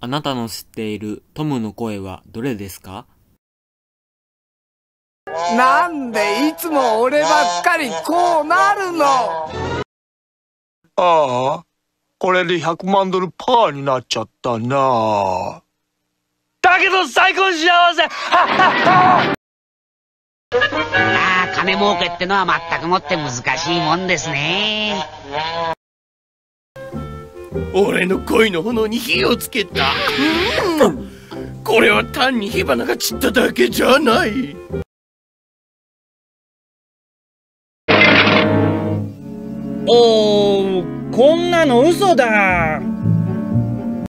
あなたの知っているトムの声はどれですか？ なんでいつも俺ばっかりこうなるの？ ああ、これで100万ドルパーになっちゃったな。だけど最高幸せ。ああ、金儲けってのは全くもって難しいもんですね。 俺の恋の炎に火をつけた。これは単に火花が散っただけじゃない。 おー、こんなの嘘だ。